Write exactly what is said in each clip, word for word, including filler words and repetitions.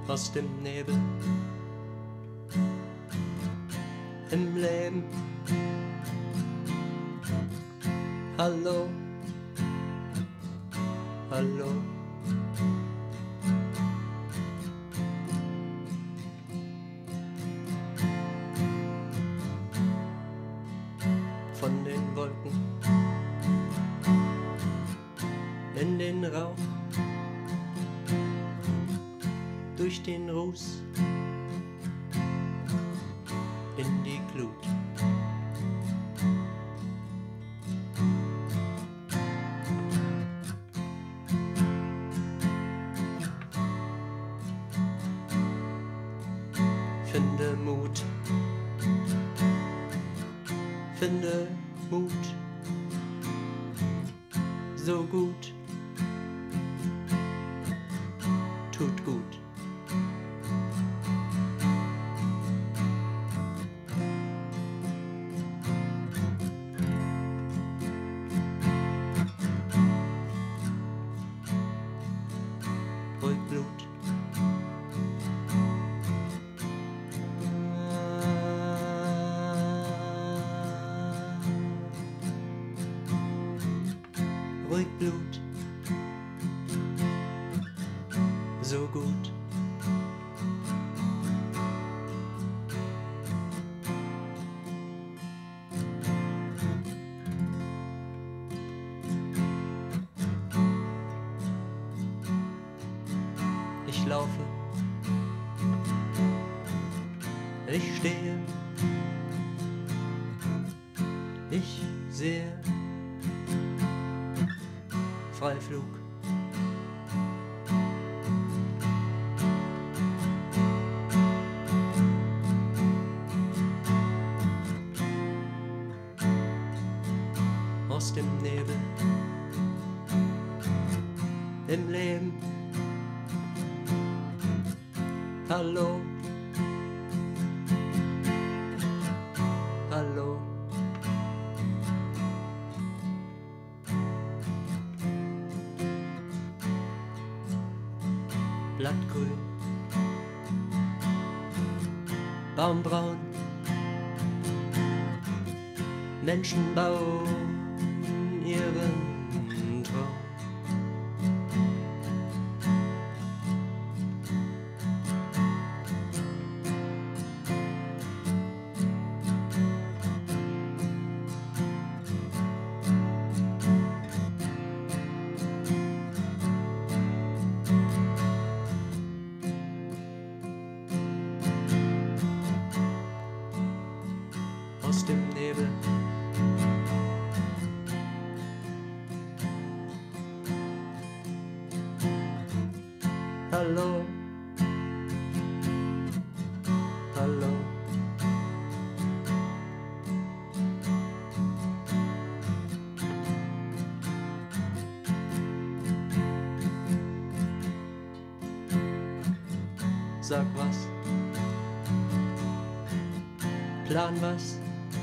aus dem Nebel im Leben. Hallo, hallo. Von den Wolken in den Rauch, durch den Ruß in die Glut. Finde Mut, finde Mut, so gut, tut gut. Ruhig Blut. Ruhig Blut, so gut. Ich laufe, ich stehe, ich sehe. Freiflug. Aus dem Nebel im Leben. Hallo, hallo. Blattgrün, Baumbraun, Menschen bauen ihren Traum. Aus dem Nebel. Hallo, hallo. Sag was, plan was.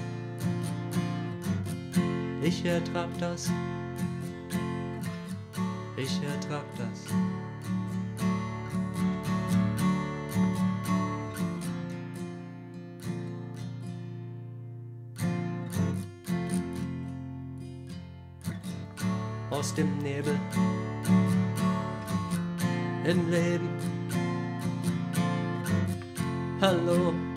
Ich ertrag das, ich ertrag das. Aus dem Nebel im Leben. Hallo.